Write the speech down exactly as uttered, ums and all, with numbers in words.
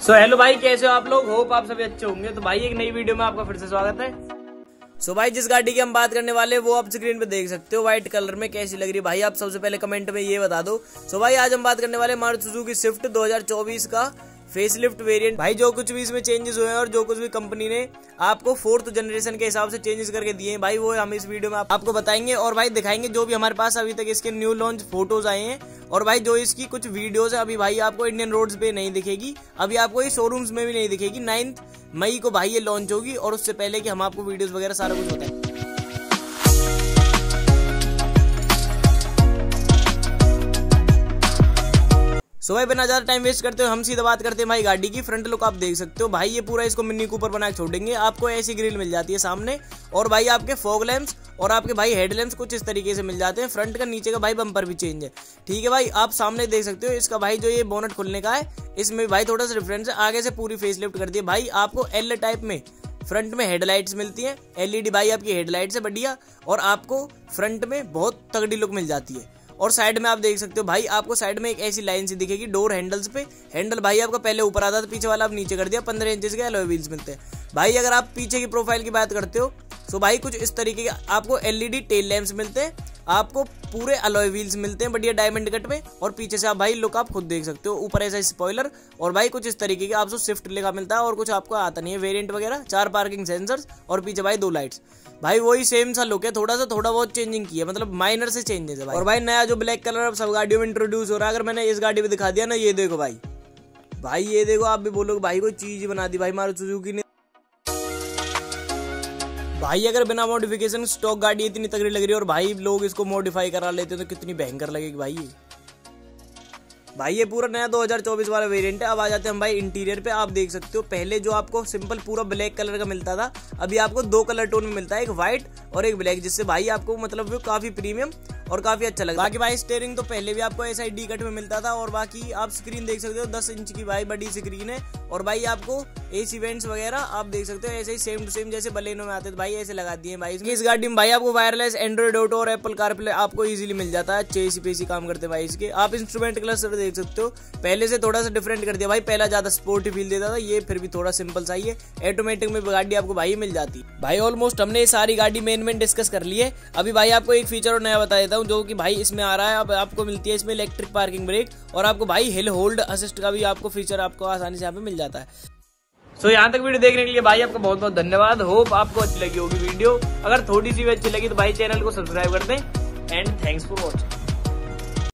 So hello भाई, कैसे हो आप लोग? होप आप सभी अच्छे होंगे। तो भाई एक नई वीडियो में आपका फिर से स्वागत है। सो so भाई जिस गाड़ी की हम बात करने वाले हैं वो आप स्क्रीन पे देख सकते हो, व्हाइट कलर में। कैसी लग रही है भाई? आप सबसे पहले कमेंट में ये बता दो। सो so भाई आज हम बात करने वाले मारुति सुजुकी स्विफ्ट दो हज़ार चौबीस का फेसलिफ्ट वेरिएंट। भाई जो कुछ भी इसमें चेंजेस हुए हैं और जो कुछ भी कंपनी ने आपको फोर्थ जनरेशन के हिसाब से चेंजेस करके दिए हैं भाई, वो हम इस वीडियो में आपको बताएंगे और भाई दिखाएंगे जो भी हमारे पास अभी तक इसके न्यू लॉन्च फोटोज आए हैं। और भाई जो इसकी कुछ वीडियोस है अभी भाई आपको इंडियन रोड्स पे नहीं दिखेगी, अभी आपको ये शोरूम्स में भी नहीं दिखेगी। नाइन्थ मई को भाई ये लॉन्च होगी और उससे पहले कि हम आपको वीडियोस वगैरह सारा कुछ बताएं। सो भाई बिना ज्यादा टाइम वेस्ट करते हुए हम सीधा बात करते हैं भाई गाड़ी की। फ्रंट लुक आप देख सकते हो भाई, ये पूरा इसको मिनी कूपर बना के छोड़ेंगे। आपको ऐसी ग्रिल मिल जाती है सामने और भाई आपके फॉग लैंप्स और आपके भाई हेड लैंप्स कुछ इस तरीके से मिल जाते हैं। फ्रंट का नीचे का भाई बम्पर भी चेंज है, ठीक है भाई। आप सामने देख सकते हो इसका भाई जो ये बोनट खुलने का है, इसमें भाई थोड़ा सा डिफरेंस है। आगे से पूरी फेसलिफ्ट कर दी है भाई। आपको एल टाइप में फ्रंट में हेडलाइट्स मिलती हैं, एलईडी भाई आपकी हेडलाइट्स है बढ़िया, और आपको फ्रंट में बहुत तगड़ी लुक मिल जाती है। और साइड में आप देख सकते हो भाई, आपको साइड में एक ऐसी लाइन सी दिखेगी डोर हैंडल्स पे। हैंडल भाई आपका पहले ऊपर आता था, पीछे वाला आप नीचे कर दिया। पंद्रह इंचेस के अलॉय व्हील्स मिलते हैं भाई। अगर आप पीछे की प्रोफाइल की बात करते हो तो भाई कुछ इस तरीके के आपको एलईडी टेल लैंप्स मिलते हैं, आपको पूरे अलॉय व्हील्स मिलते हैं बढ़िया डायमंड कट में। और पीछे से आप भाई लुक आप खुद देख सकते हो, ऊपर ऐसा स्पॉइलर और भाई कुछ इस तरीके के आपको स्विफ्ट लिखा मिलता है और कुछ आपको आता नहीं है वेरिएंट वगैरह। चार पार्किंग सेंसर्स और पीछे भाई दो लाइट्स। भाई वही सेम सा लुक है, थोड़ा सा थोड़ा बहुत चेंजिंग की है, मतलब माइनर से चेंजेस है भाई। और भाई नया जो ब्लैक कलर अब सब गाड़ियों में इंट्रोड्यूस हो रहा है, अगर मैंने इस गाड़ी में दिखा दिया ना, ये देखो भाई, भाई ये देखो, आप भी बोलोगे भाई कोई चीज बना दी भाई मारुति सुजुकी ने। भाई अगर बिना मॉडिफिकेशन स्टॉक गाड़ी इतनी तगड़ी लग रही है और भाई लोग इसको मॉडिफाई करा लेते तो कितनी भयंकर लगेगी भाई ये। भाई ये पूरा नया दो हज़ार चौबीस वाला वेरिएंट है। अब आ जाते हैं हम भाई इंटीरियर पे। आप देख सकते हो पहले जो आपको सिंपल पूरा ब्लैक कलर का मिलता था, अभी आपको दो कलर टोन में मिलता है, एक व्हाइट और एक ब्लैक, जिससे भाई आपको मतलब वो काफी प्रीमियम और काफी अच्छा लगता है। बाकी भाई स्टीयरिंग तो पहले भी आपको ऐसा ही डी कट में मिलता था। और बाकी आप स्क्रीन देख सकते हो, दस इंच की भाई बड़ी स्क्रीन है। और भाई आपको एसी वेंट्स वगैरह आप देख सकते हो ऐसे ही सेम टू सेम जैसे बलेनो में आते थे भाई, ऐसे लगा दिए भाई। इस गाड़ी में भाई आपको वायरलेस एंड्रॉइड ऑटो और एप्पल कारप्ले आपको इजीली मिल जाता है। अच्छे एसी पेसी काम करते हैं भाई इसके। आप इंस्ट्रूमेंट क्लस्टर देख सकते हो, पहले से थोड़ा सा डिफरेंट कर दिया भाई। पहला ज्यादा स्पोर्टी फील देता था, ये फिर भी थोड़ा सिंपल सा ही है। ऑटोमेटिक में गाड़ी आपको भाई मिल जाती है भाई। ऑलमोस्ट हमने ये सारी गाड़ी मेन मेन डिस्कस कर ली है। अभी भाई आपको एक फीचर और नया बता देता हूँ जो कि भाई इसमें आ रहा है। अब आपको मिलती है इसमें इलेक्ट्रिक पार्किंग ब्रेक और आपको भाई हिल होल्ड असिस्ट का भी आपको फीचर आपको आसानी से यहाँ पे मिल जाता है। सो so, यहाँ तक वीडियो देखने के लिए भाई आपका बहुत बहुत धन्यवाद। होप आपको अच्छी लगी होगी वीडियो। अगर थोड़ी सी भी अच्छी लगी तो भाई चैनल को सब्सक्राइब कर दें। And thanks for watching.